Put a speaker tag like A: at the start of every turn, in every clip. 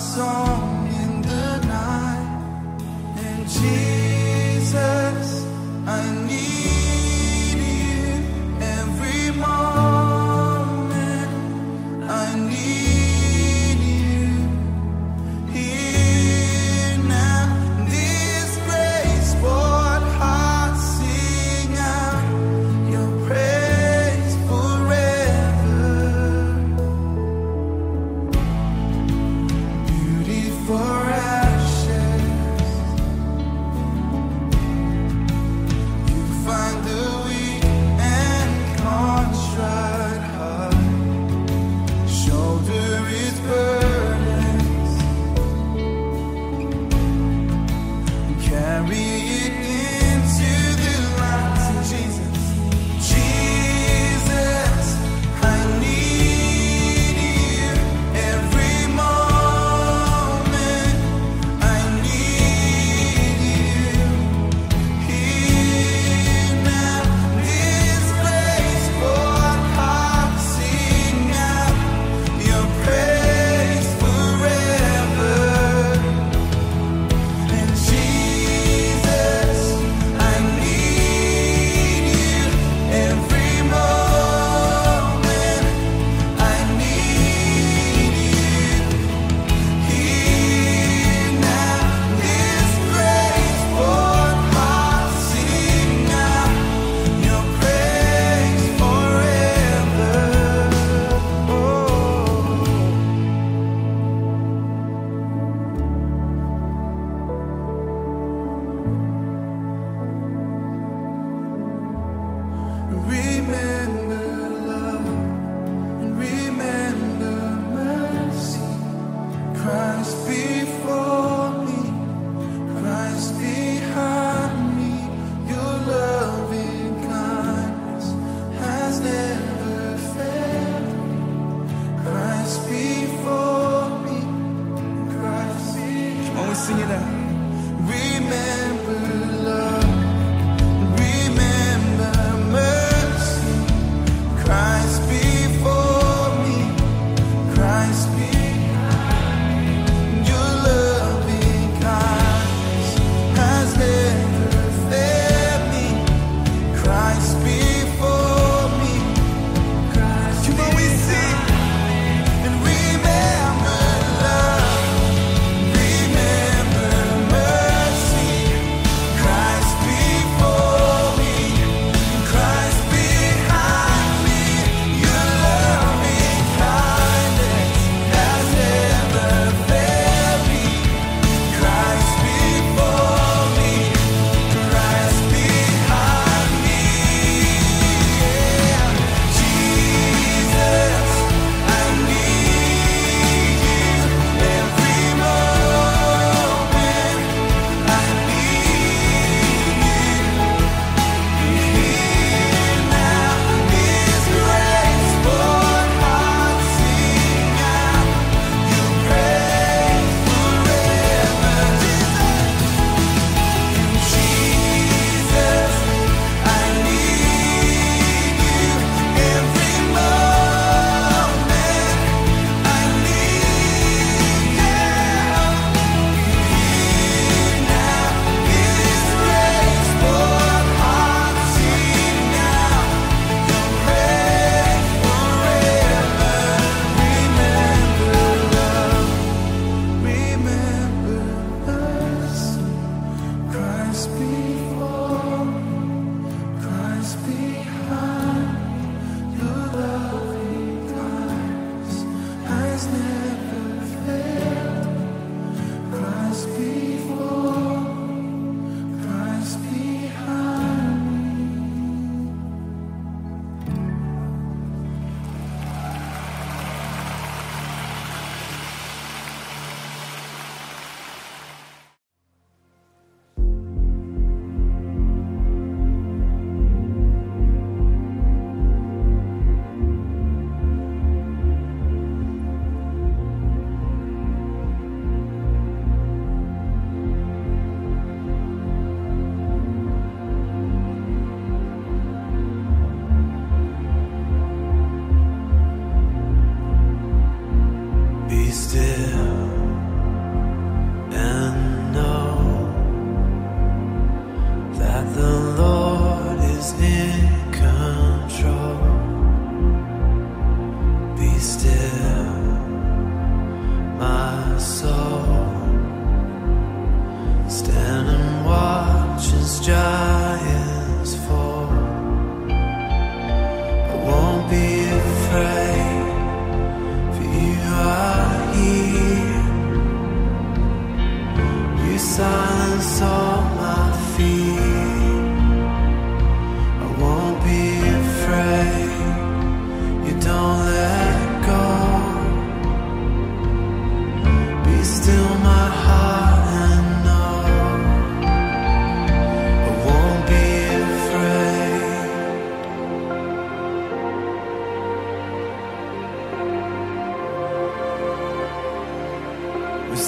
A: song in the night. And Jesus, I need you every moment. I need you here now. This grace, what hearts sing out your praise forever. Beautiful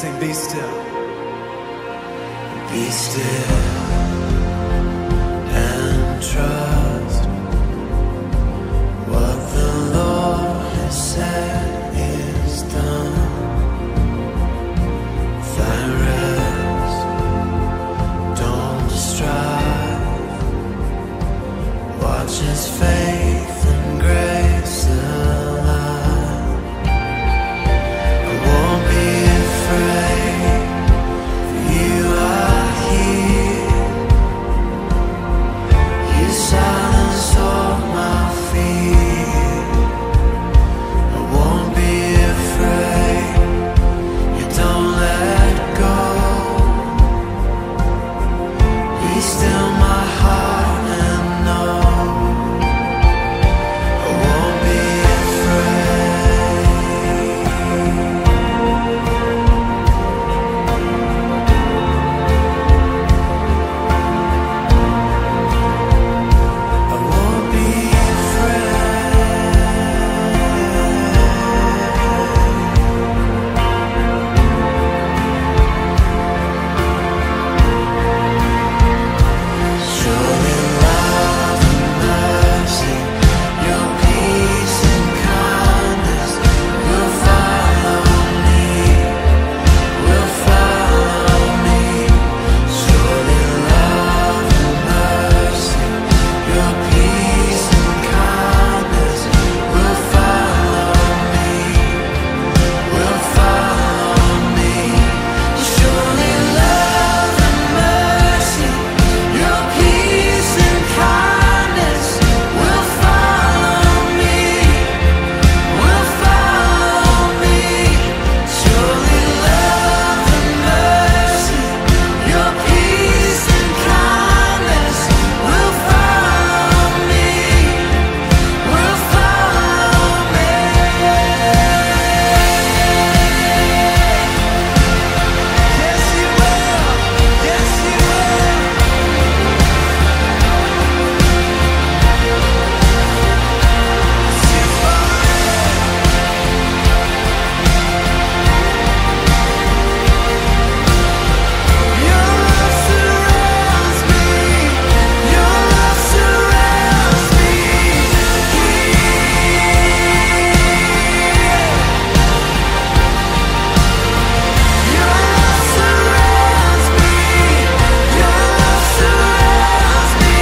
A: Sing, be still. Be still and trust what the Lord has said is done. Find rest, don't strive. Watch His faith and grace align. I won't be afraid, for you are here. You silence all my fear. I won't be afraid, you don't let go. Be still my heart and know I won't be afraid. I won't be Surely love and mercy, your peace and kindness will follow me, will follow me. Surely love and mercy, your peace and kindness will follow me, will follow me. Surely love and mercy, your peace and kindness will follow me, will follow me. Surely love and mercy, your peace and kindness will follow me, will follow me. Yes, you will. Yes, you will. Your love surrounds me. Your love surrounds me. Your love surrounds me. Your love surrounds me.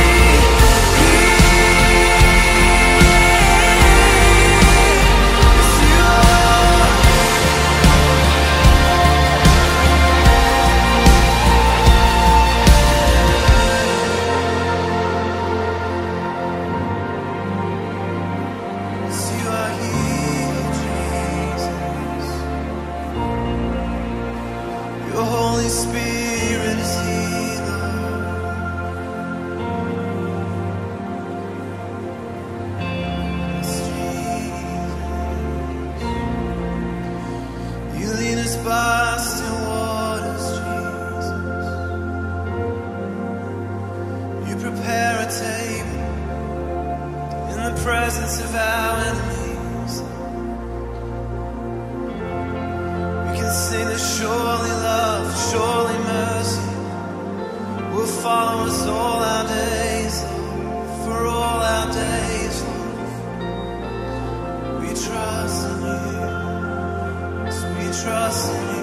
A: You are here, Jesus. Your Holy Spirit is here, Lord. Yes, Jesus. You lead us by still waters, Jesus. You prepare a table in the presence of our enemies. We can sing that surely love, surely mercy will follow us all our days, Lord, for all our days, Lord. We trust in you, yes, we trust in you.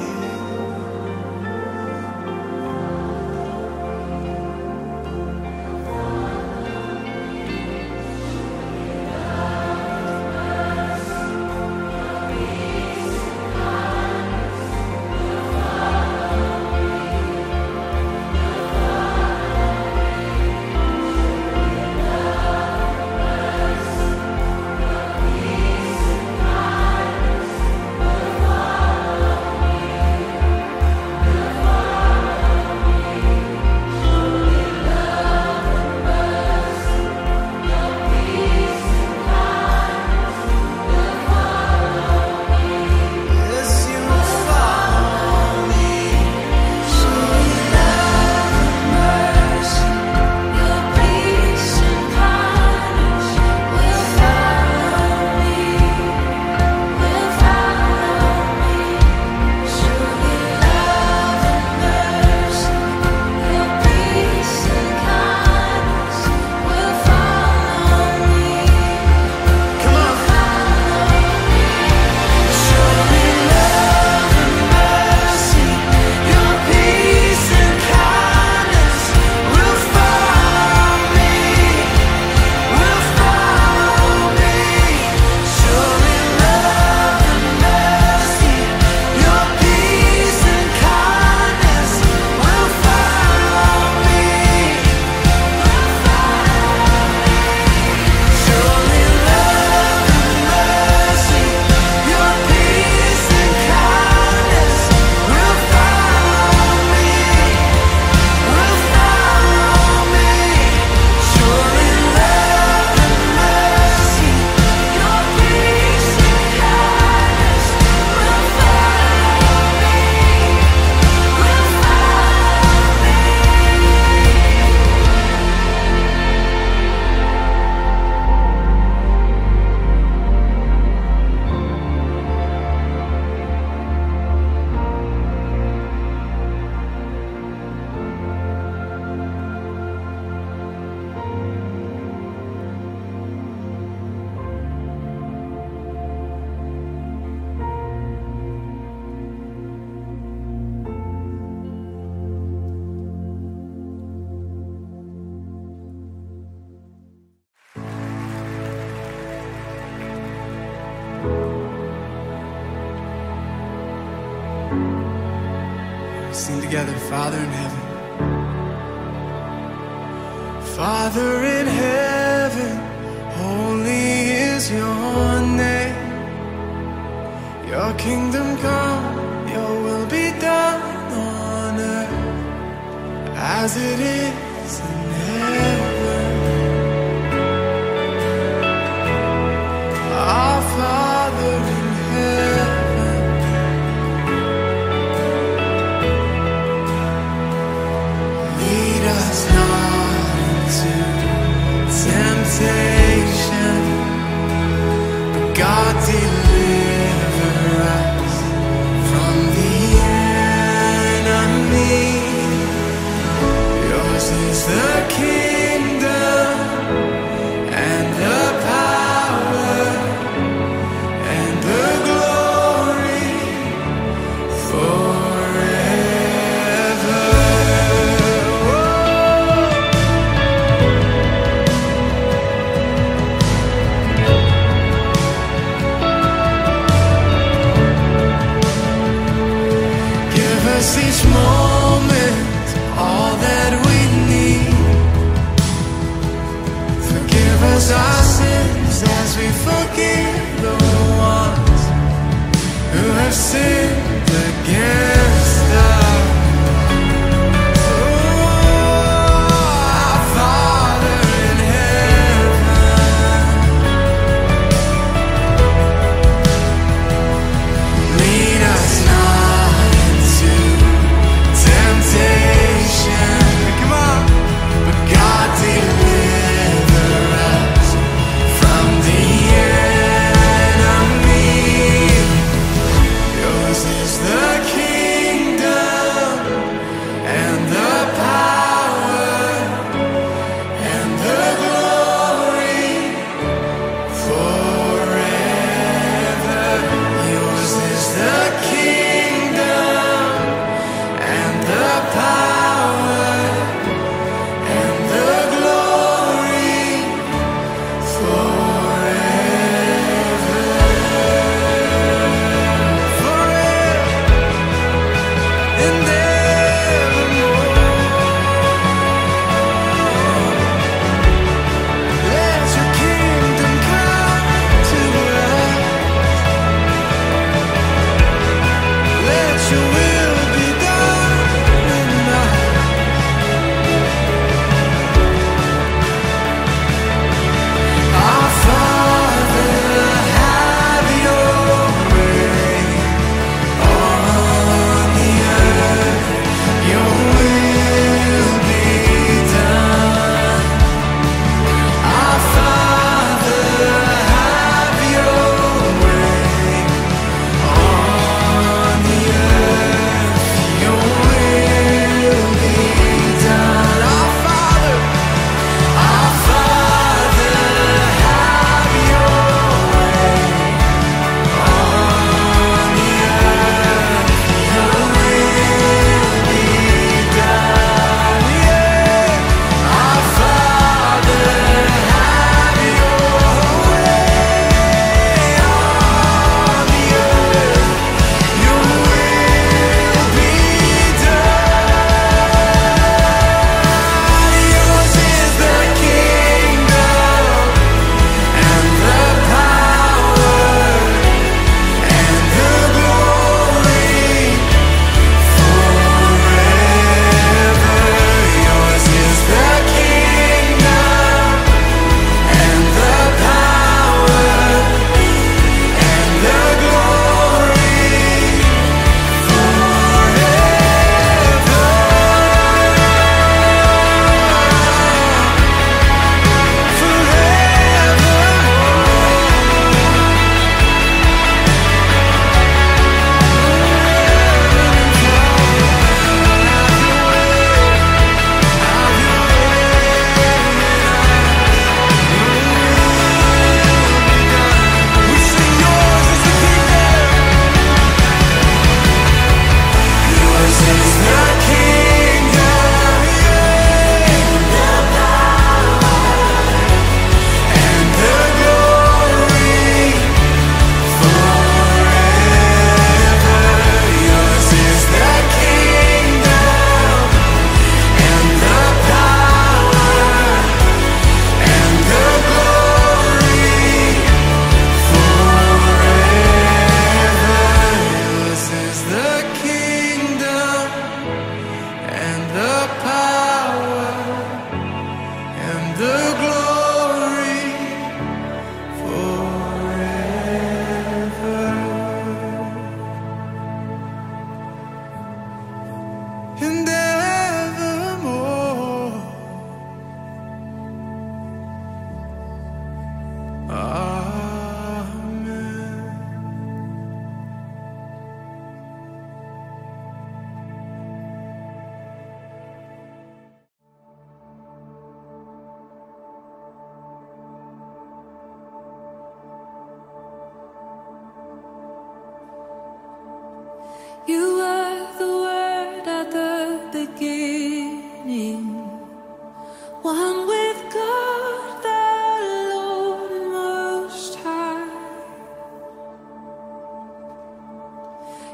A: Sing together, Father in heaven. Father in heaven, holy is your name. Your kingdom come, your will be done on earth as it is in heaven. Our Father in heaven, lead us not into temptation, but God deliver us from the enemy. Yours is the kingdom and the power and the glory forever.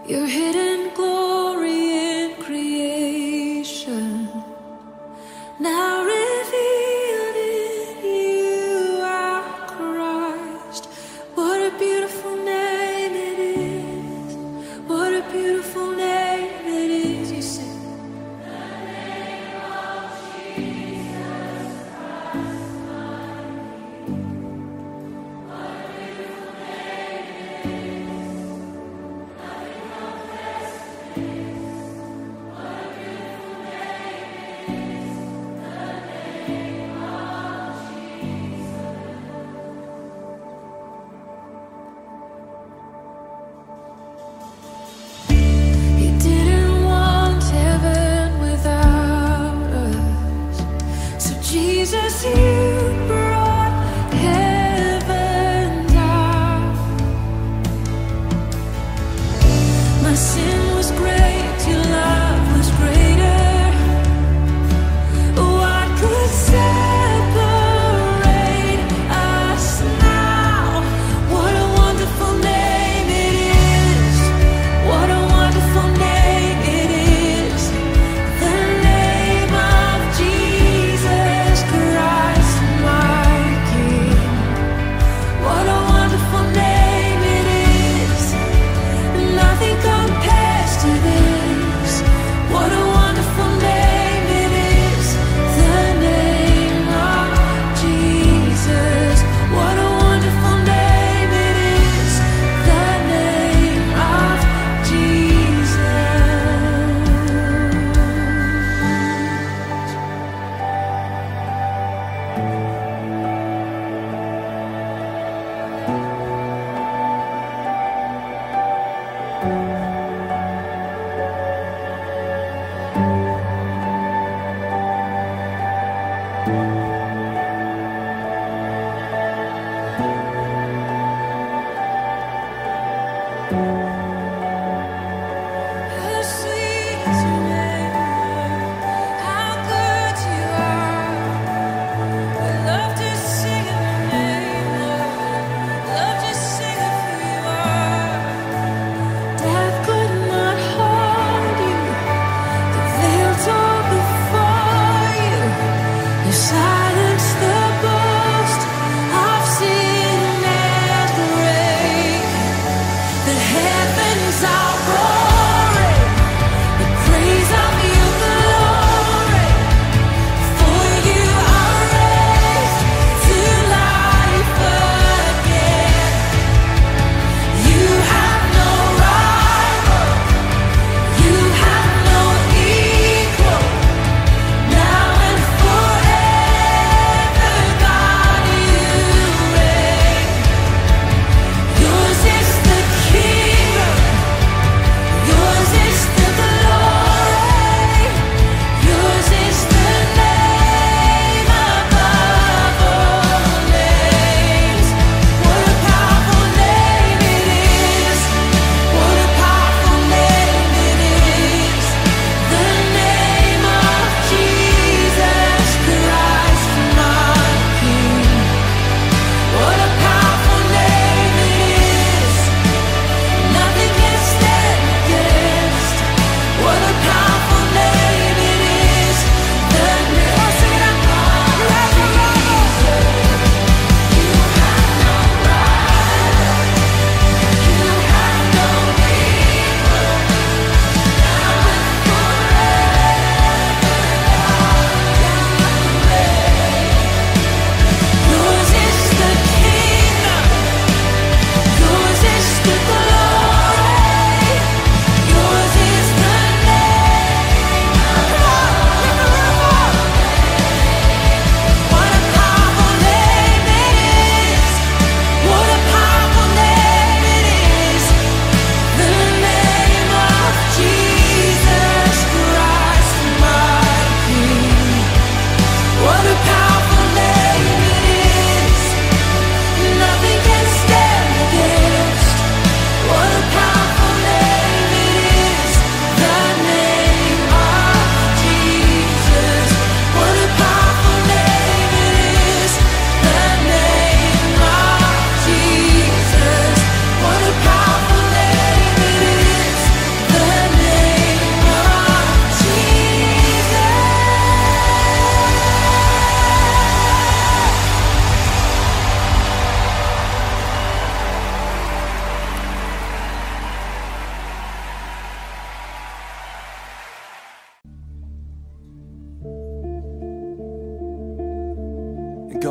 B: Your hidden glory in creation, now revealed in you, our Christ. What a beautiful name it is. What a beautiful name it is. You say, the name of Jesus Christ, my King. What a beautiful name it is. Nothing compares.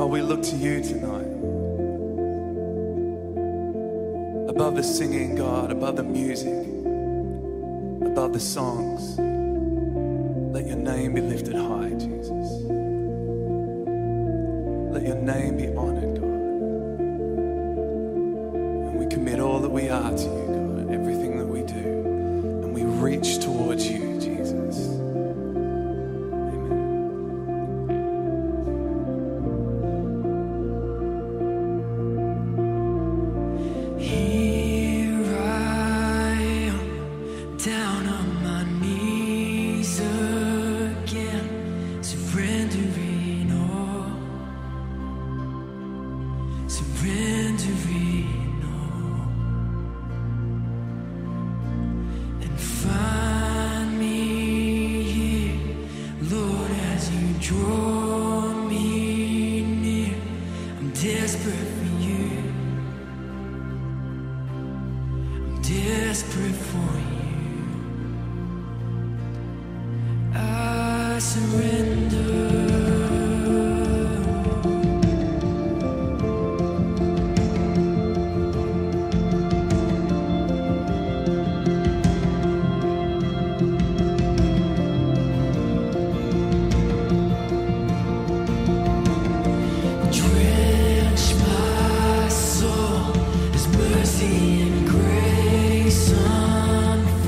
A: God, we look to you tonight. Above the singing, God, above the music, above the songs, let your name be lifted high, Jesus. Let your name be honored, God. And we commit all that we are to you, God, everything that we do. And we reach towards you, Jesus.
B: Mercy and grace unfold.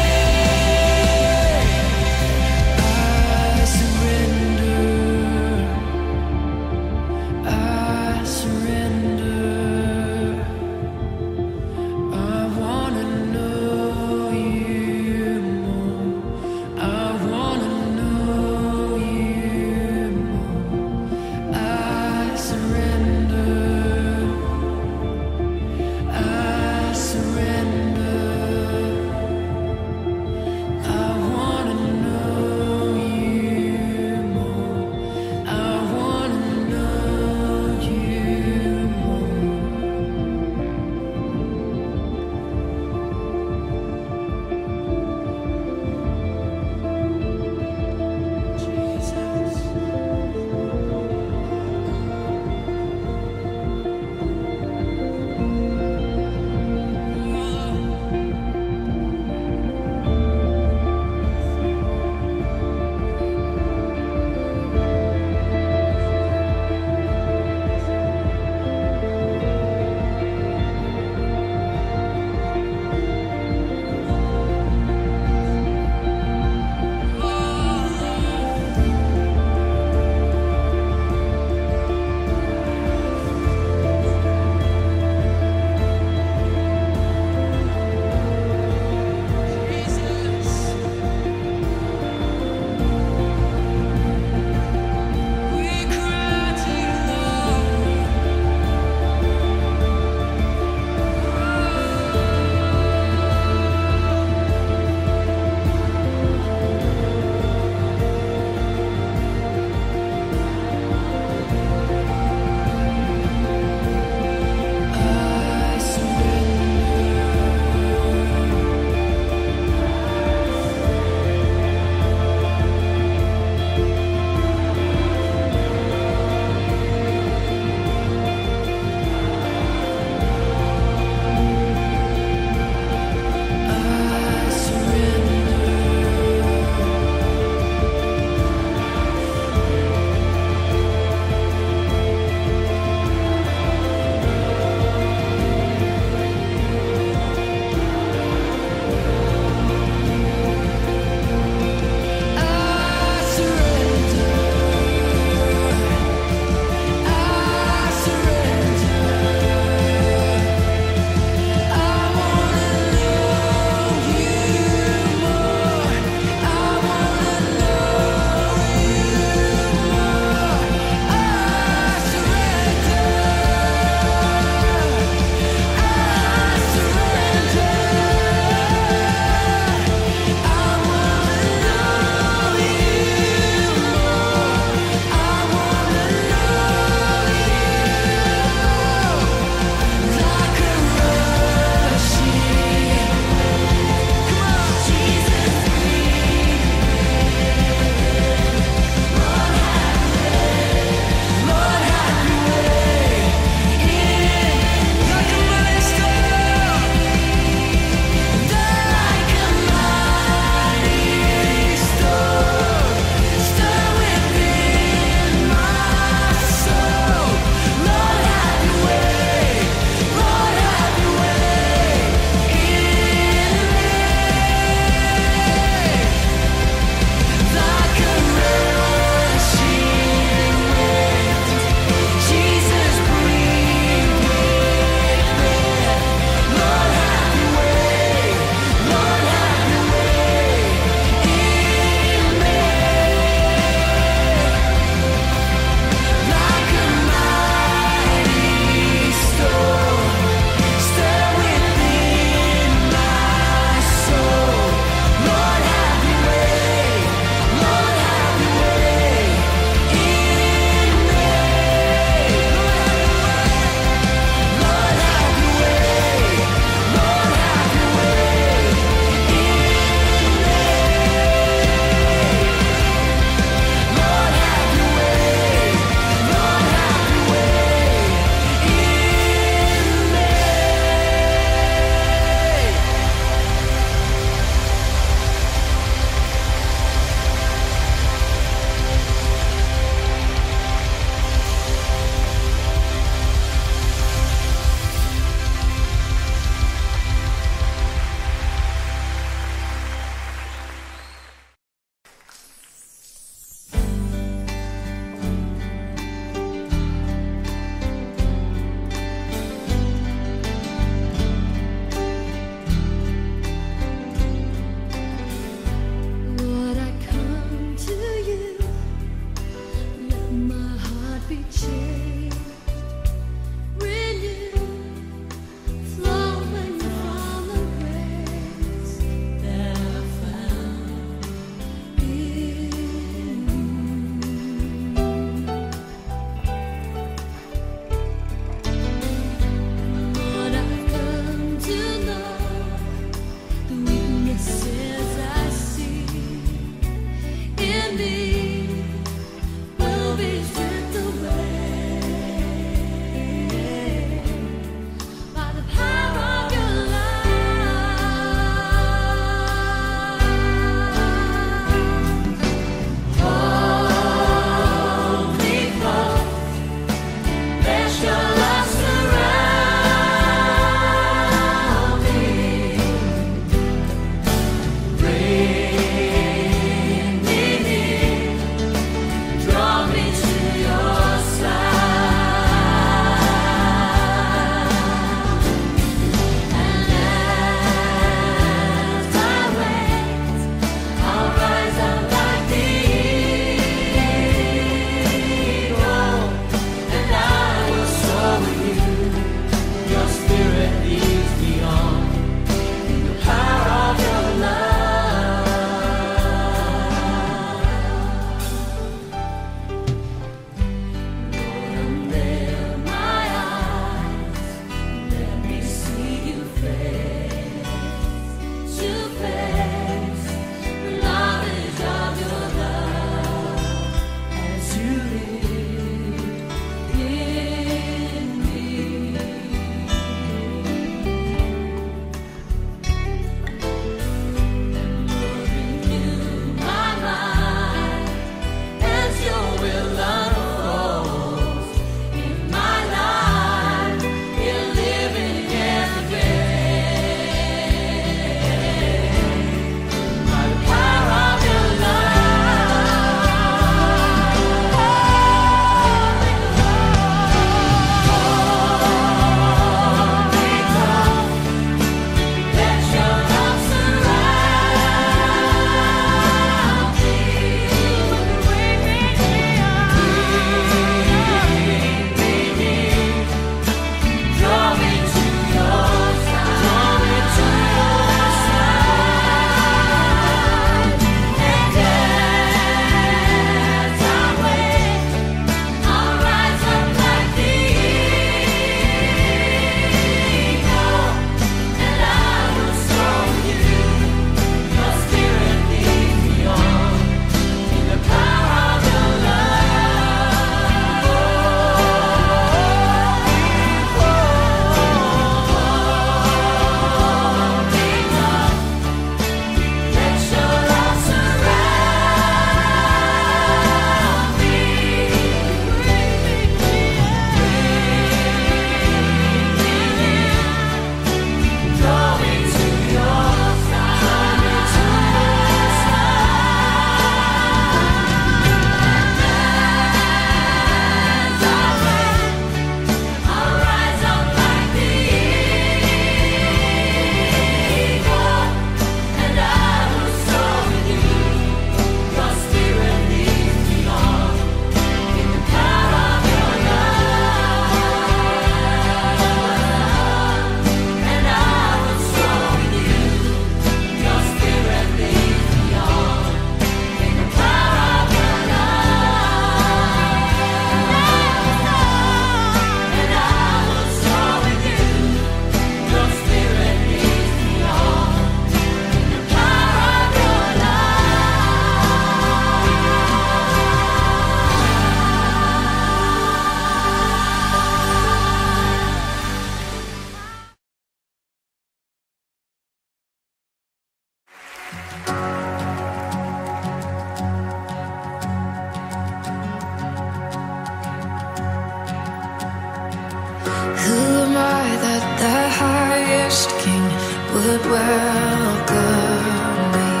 B: that welcomed me.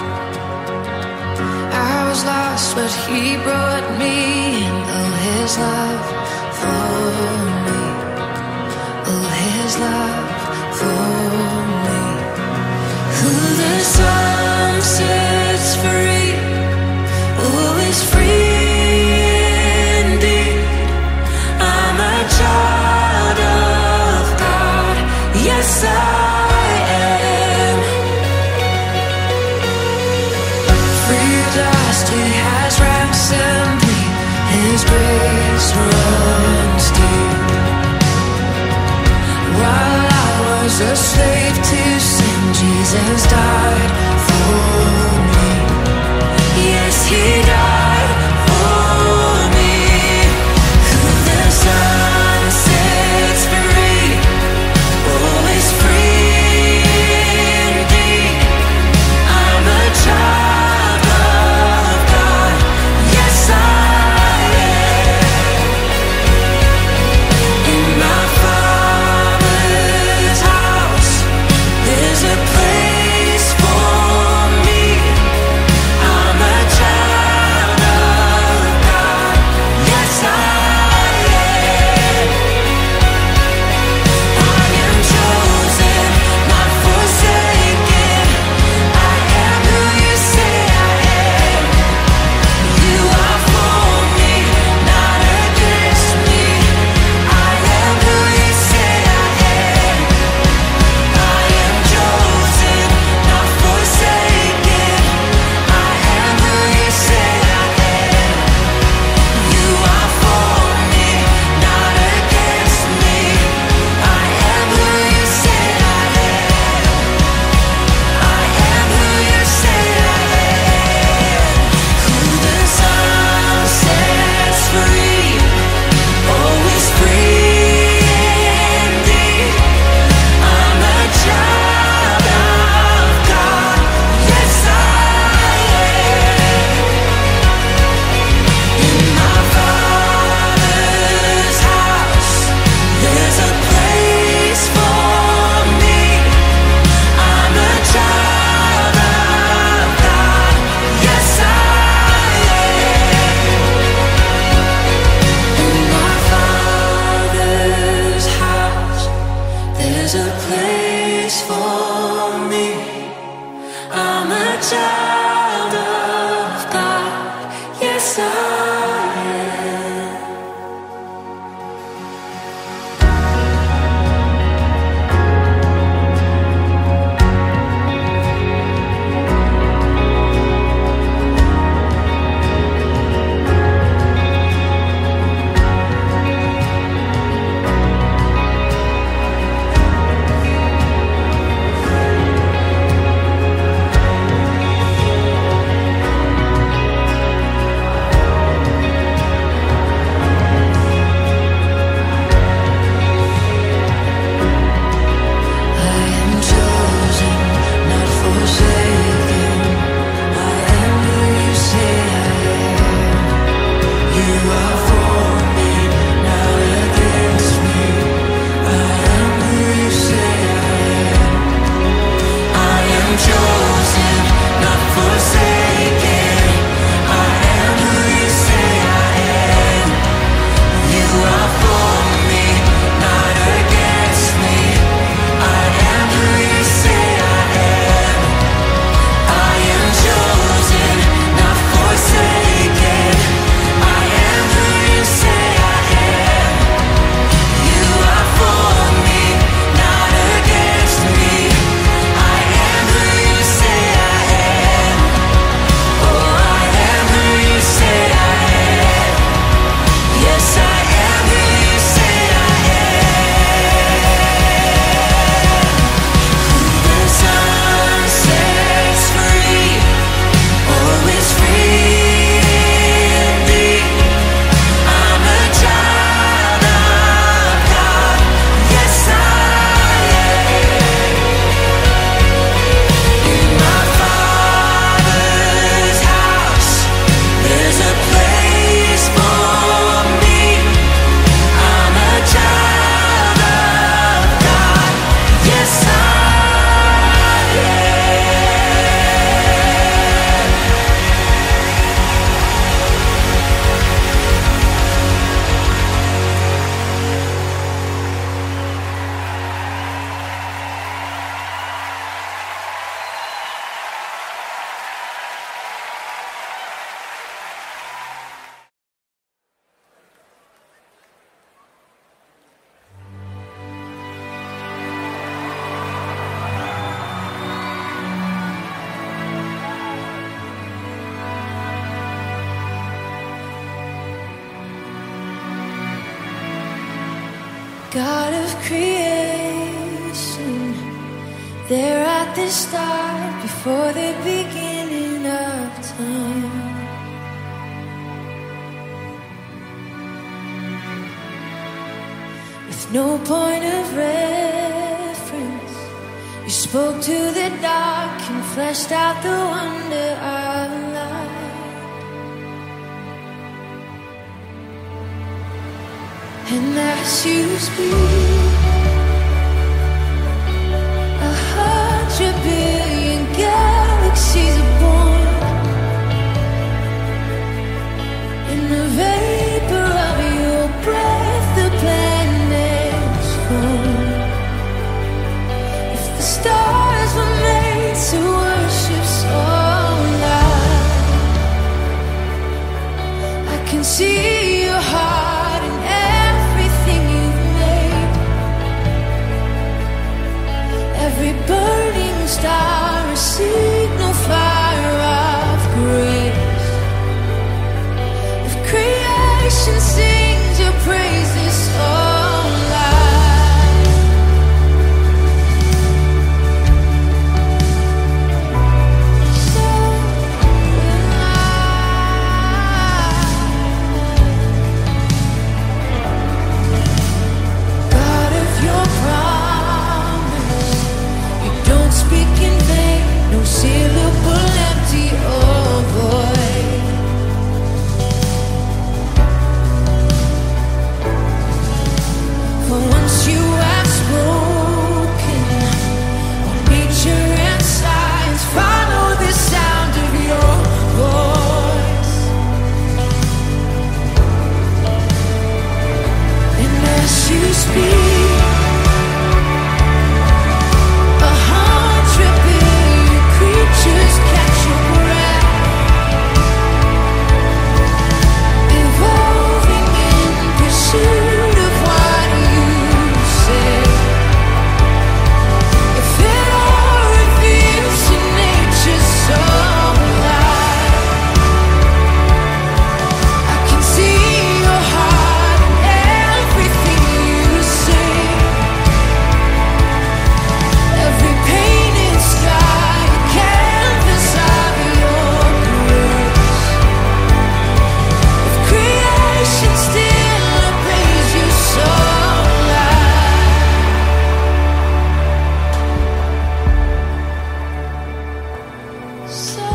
B: I was lost, but He brought me in. Oh, His love for me. Oh, His love for me. Who the Son sets free, oh, is free indeed. I'm a child of God. Yes, I am. Free at last, He has ransomed me. His grace runs deep. While I was a slave to sin, Jesus died for me. Yes, He died for me. Who the Son sets free, oh, is free indeed. I'm a child of God. Yes, I am. In my Father's house, there's a place for me. I'm a child of God. Yes, I am. I am chosen, not forsaken. I am who You say I am. You are for me, not against me. I am who You say I am. I am chosen, not forsaken. I am who You say I am. You are for me, not against me. I am who You say I am. I am who You say I am. Who the Son sets free, oh, is free indeed. I'm a child of God. Yes, I am. In my Father's house, there's a place for me. I'm a child of God. Yes, I am. In my Father's house, there's a place for me. I'm a child of God. Yes, I am. God of creation, there at the start, before the beginning of time. With no point of reference, you spoke to the dark and fleshed out the wonder of light. And as you speak, 100 billion galaxies are born. In the vapor of your breath, the planets form. If the stars were made to worship so light, I can see your heart in everything you've made. Every burning star, a signal fire of grace. If creation sings your praises so loud, so loud. God of your promise, you don't speak in vain, no syllable empty or void. For once you have spoken, all nature and science follow the sound of your voice. And as you speak, 100 billion creatures catch your breath, evolving in pursuit of what you say. If it all reveals to nature's soul light, I can see your heart in everything you say. Every painted sky, a canvas of your grace. If creation still obeys you so loud, so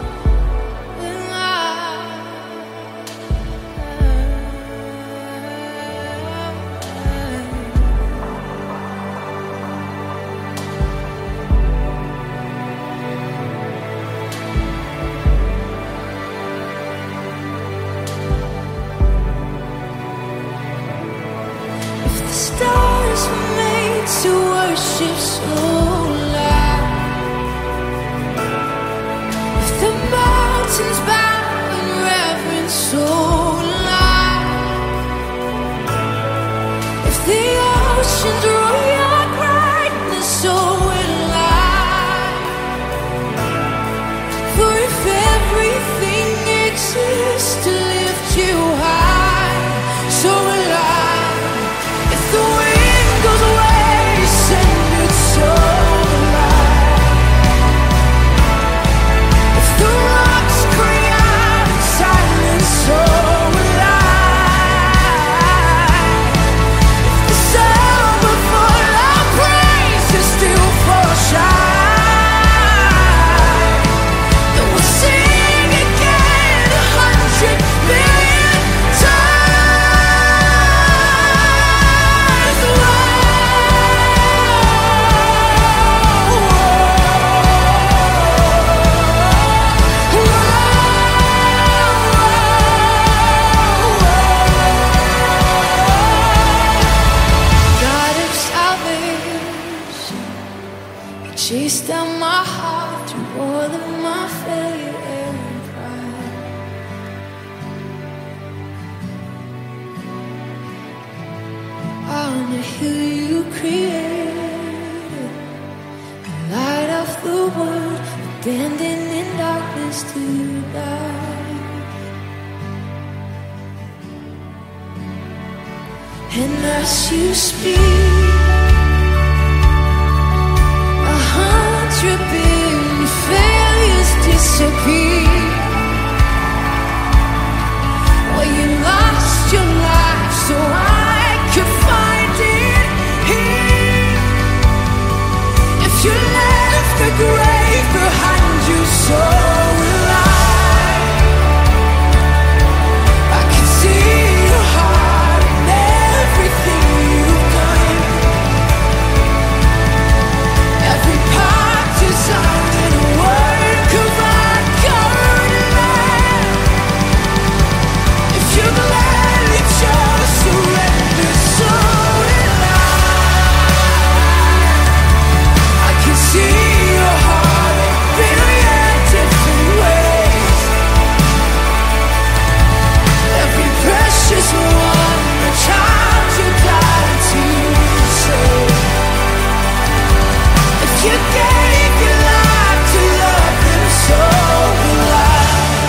B: if the stars were made to worship so loud, if the mountains bow in reverence so loud, if the oceans roar your brightness so loud, for if everything exists to lift you high, so alive. If the wind goes away, send it so alive. If the rocks cry out in silence, so alive. If the sound before our praise is still for shine, then we'll sing again 100 billion times. God of salvation, you chased down my heart through all of my failure and pride. On the hill you created, the light of the world, abandoned in darkness to die. And as you speak, 100 billion failures disappear. Well, you lost your life so I could find it here. If you left the grave behind you, so will I. I can see your heart and everything you've done. Every part designed in a work of art, God. If you gladly chose surrender, so will I can see your heart in a billion different ways. Every precious one, a child you died to save. If you gave your life to love them, so will I.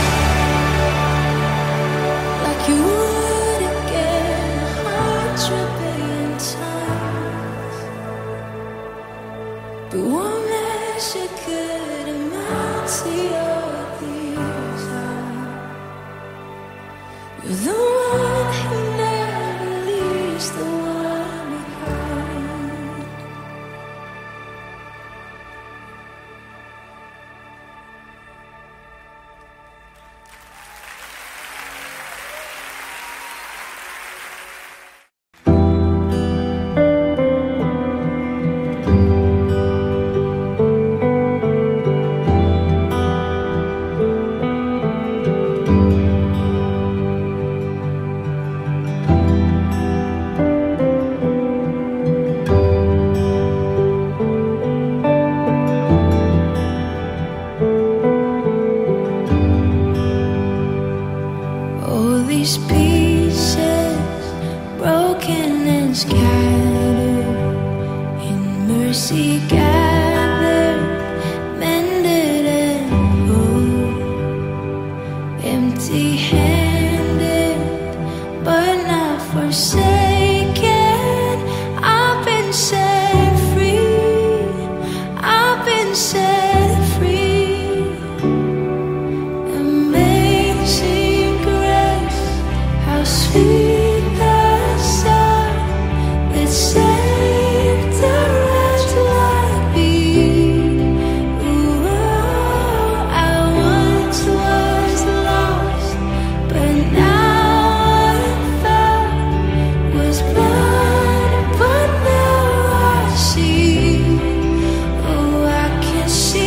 B: Like you would again 100 billion times. But one measure could amount to your desire. You're the one who never leaves the one behind. All these pieces broken and scattered, in mercy gathered, mended and whole. Empty-handed, but not forsaken. I've been set free. I've been set free. Amazing grace, how sweet the sound that saved a wretch like me. Ooh, I once was lost, but now I'm found. Was blind, but now I see. Oh, I can see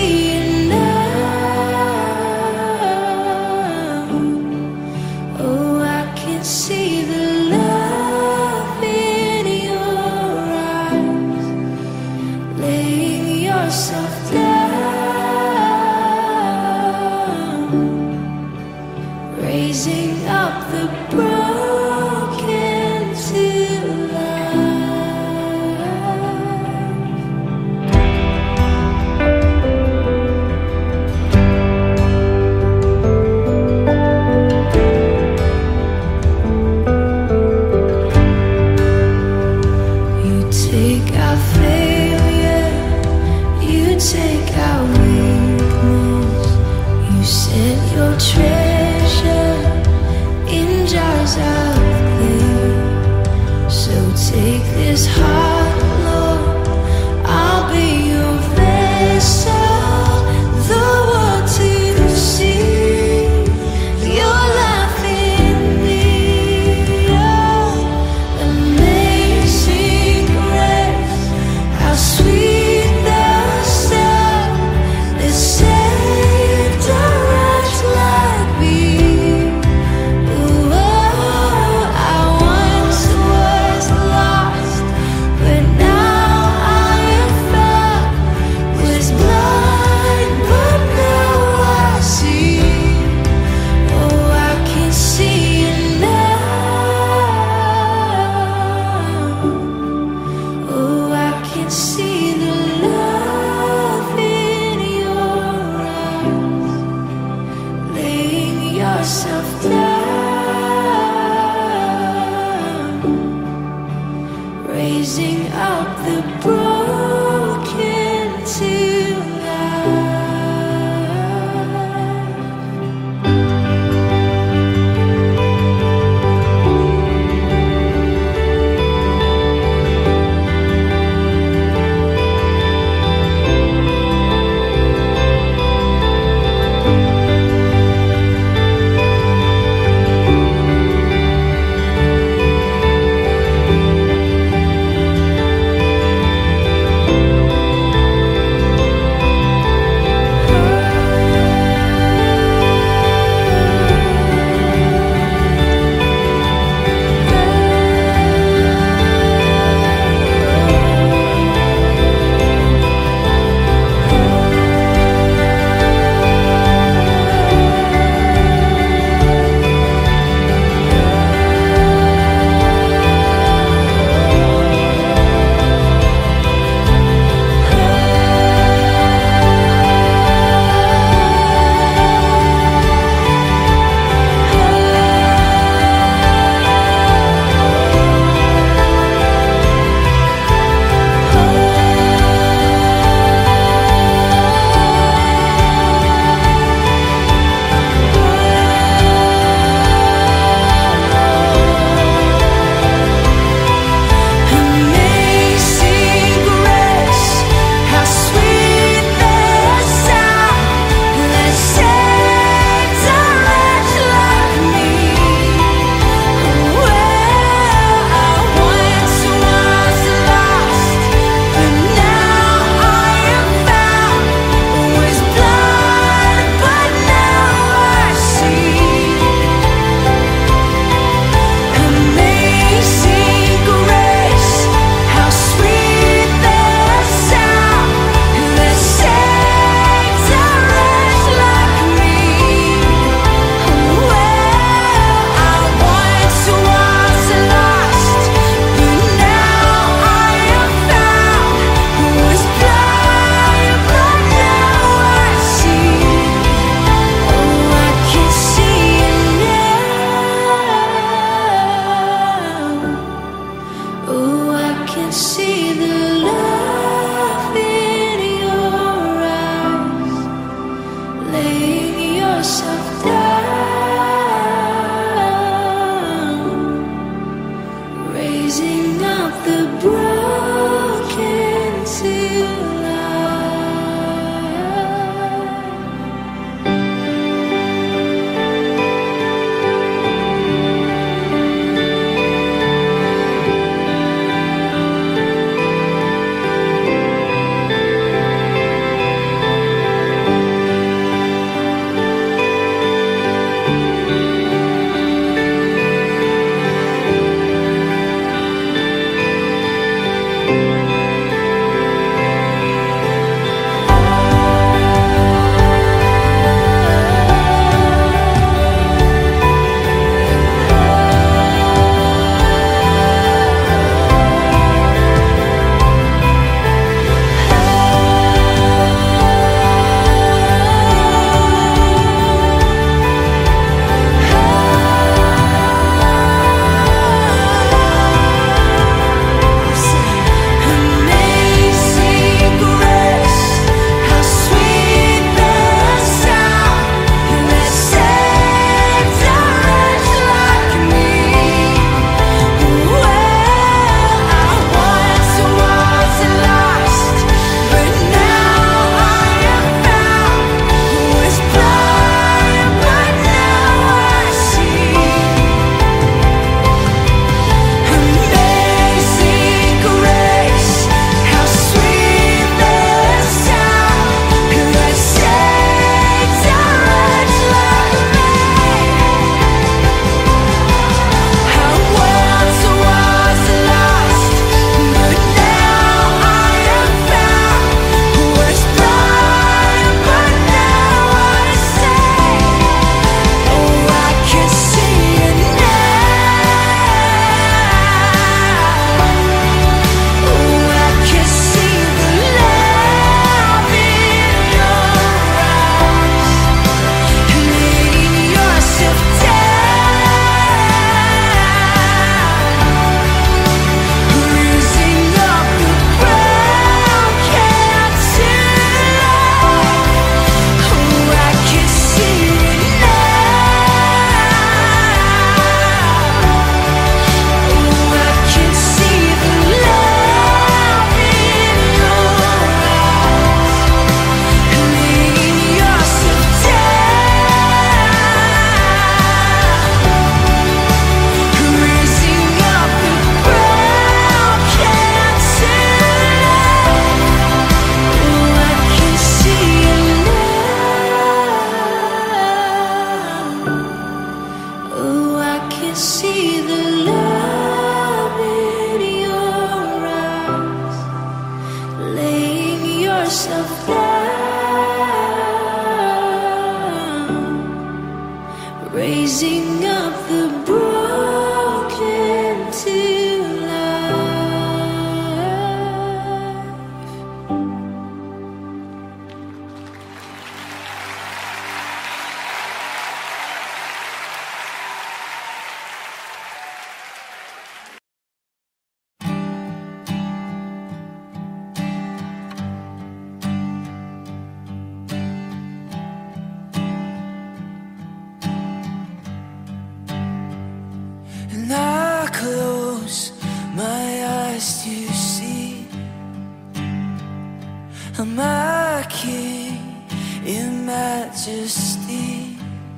B: majesty.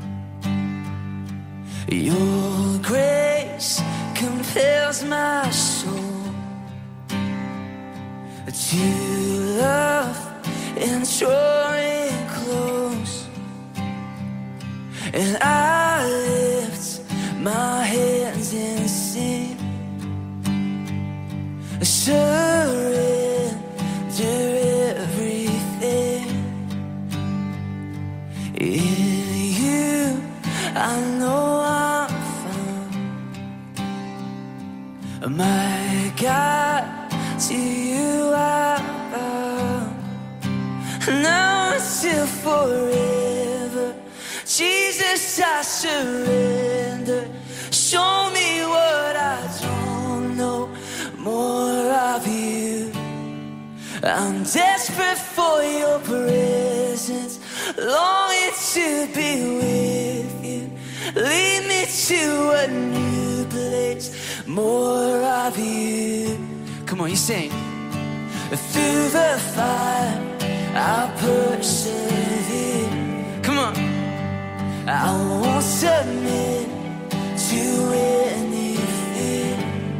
B: Your grace compels my soul to love and draw it close, and I lift my hands and sing, surrender everything. In you I know I'm found, my God, to you I bow, now until forever. Jesus, I surrender. Show me what I don't know, more of you. I'm desperate for your presence, longing to be with you. Lead me to a new place, more of you. Come on, you sing. Through the fire, I'll persevere. Come on. I won't submit to anything.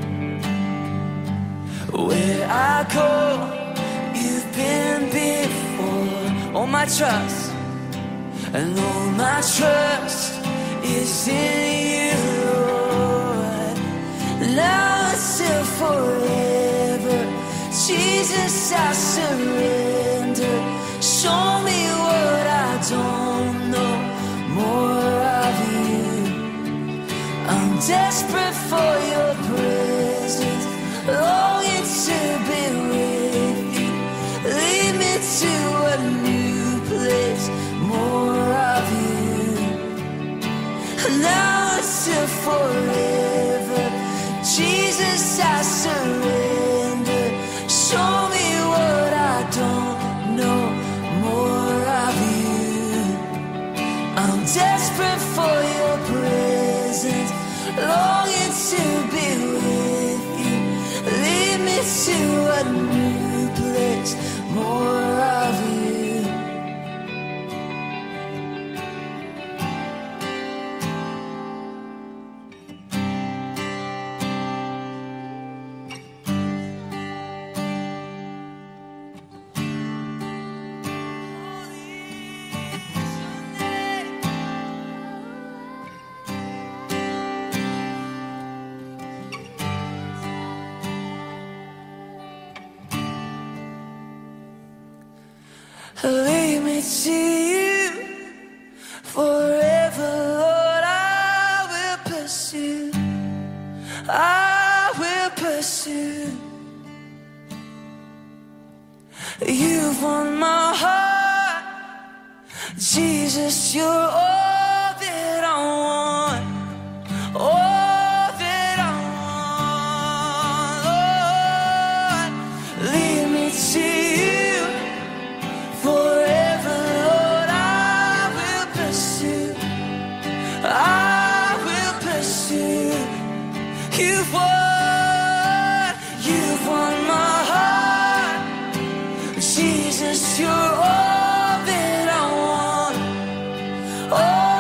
B: Where I go, you've been before. All my trust, and all my trust is in you, Lord. Now until forever, Jesus, I surrender. Show me what I don't know, more of you. I'm desperate for your presence, longing to be with you. Lead me to a new place, more of you. Now until forever, Jesus, I surrender. Show me what I don't know, more of you. I'm desperate for your presence, longing to be with you. Lead me to a new place, more of you. Lead me to you forever, Lord. I will pursue, I will pursue. You've won my heart, Jesus, you're all that I want, all that I want, Lord. Lead me to you forever, Lord. I will pursue, I will pursue. You've won my heart, Jesus, you're all that I want, all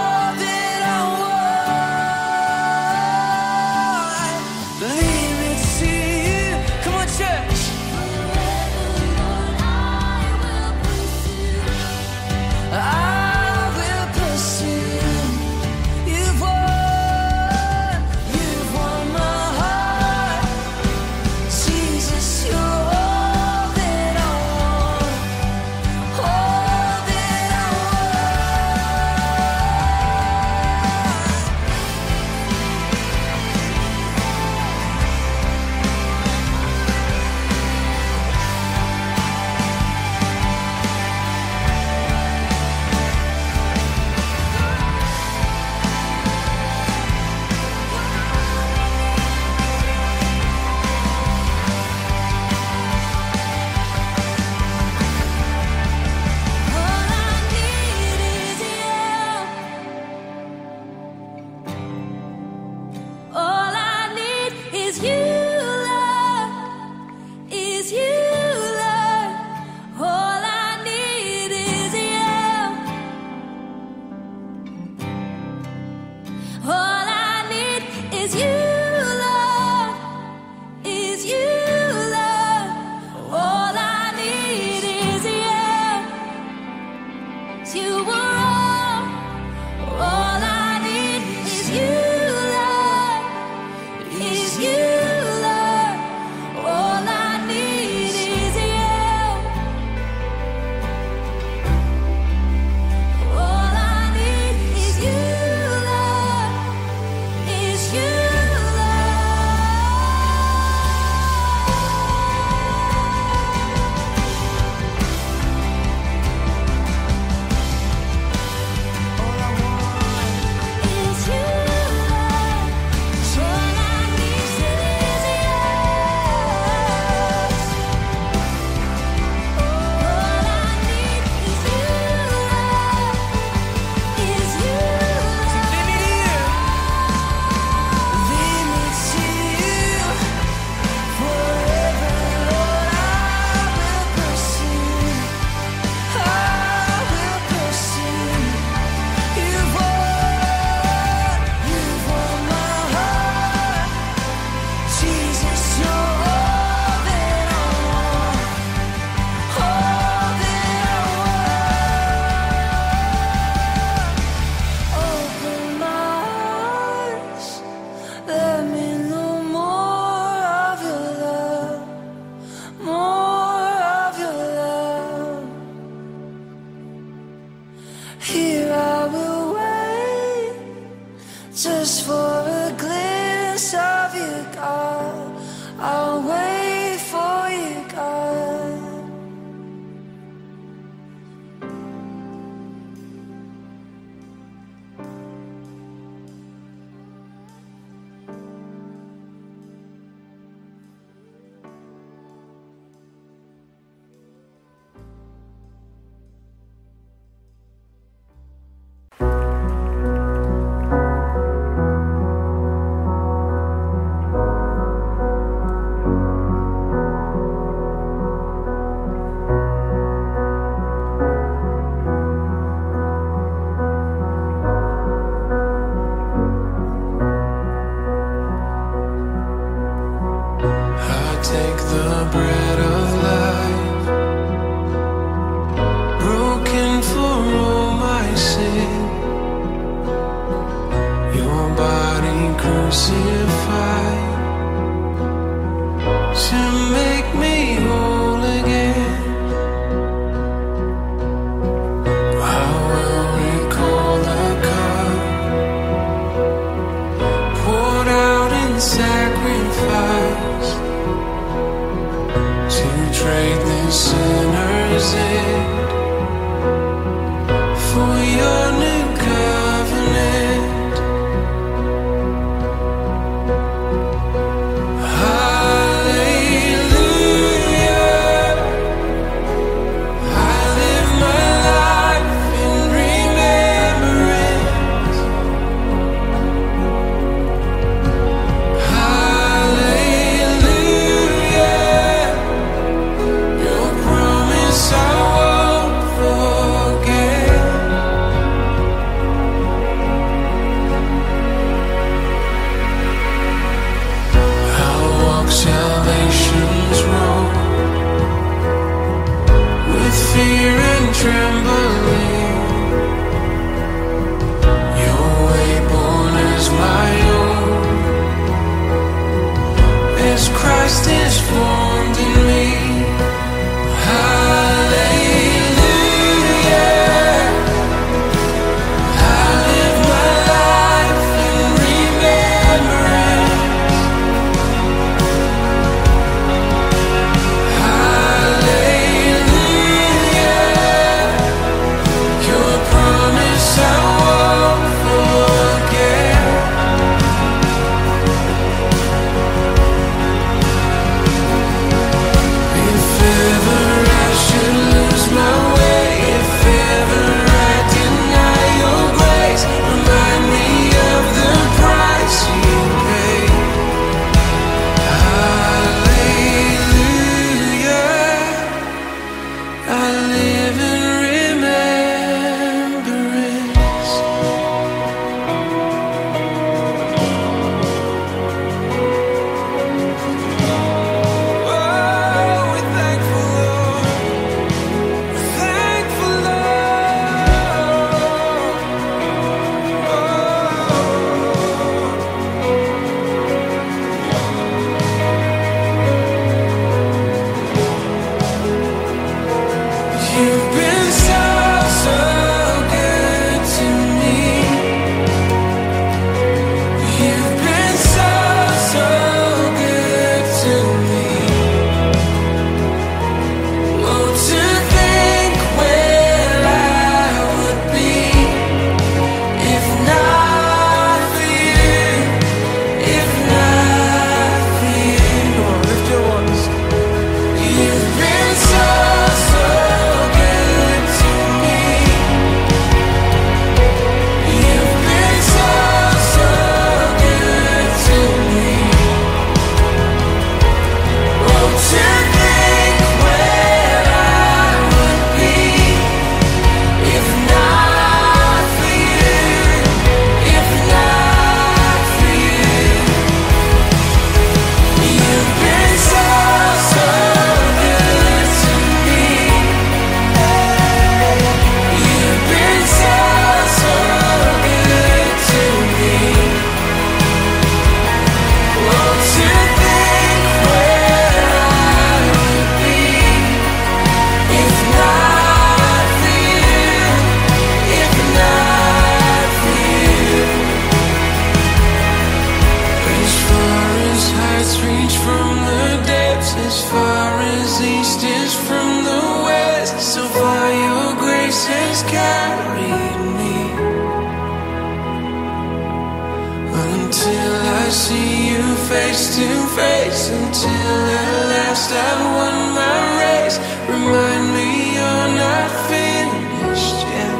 A: carried me until I see you face to face, until at last I've won my race. Remind me you're not finished yet.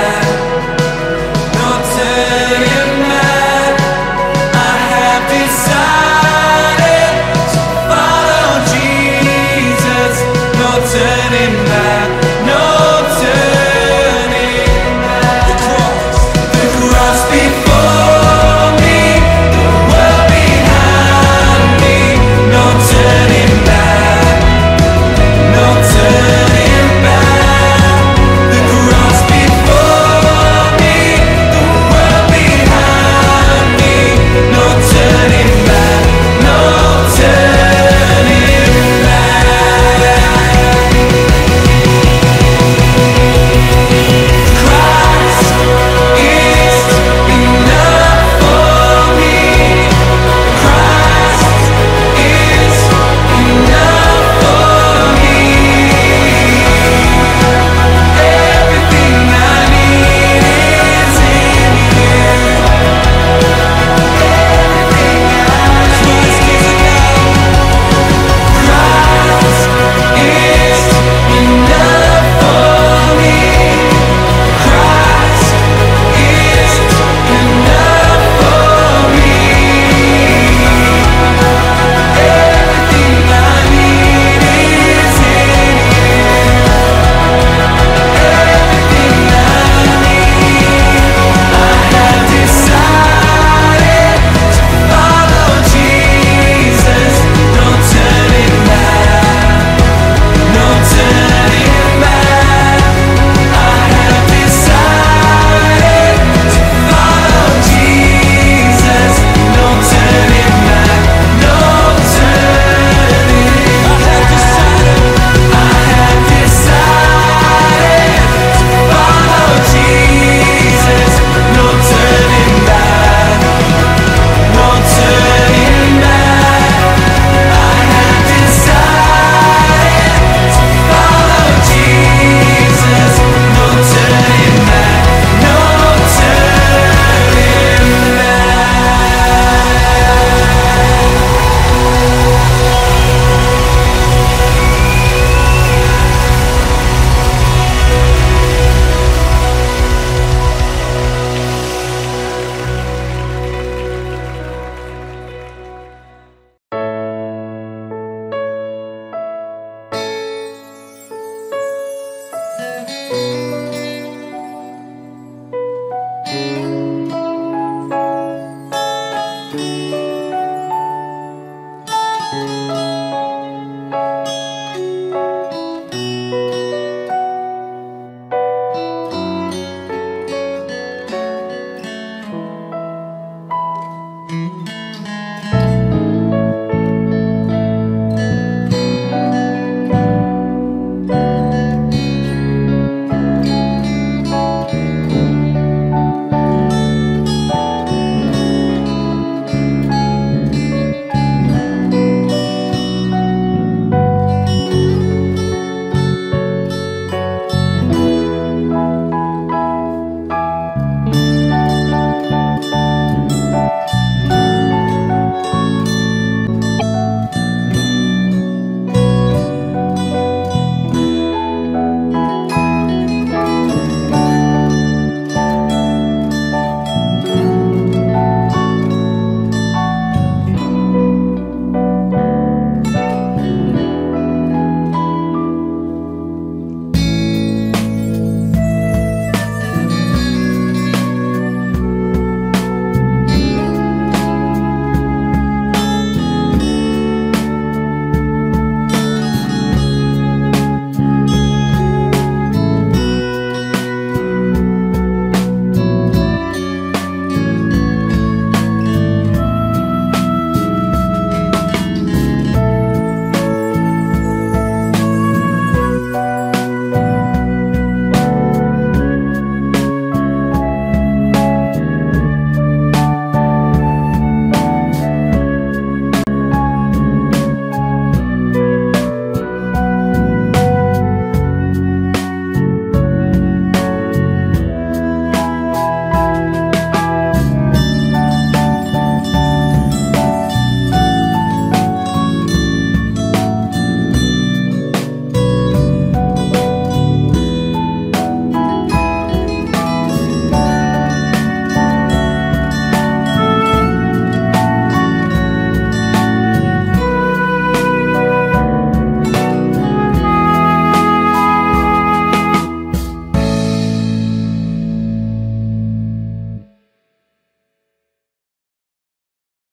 B: Decided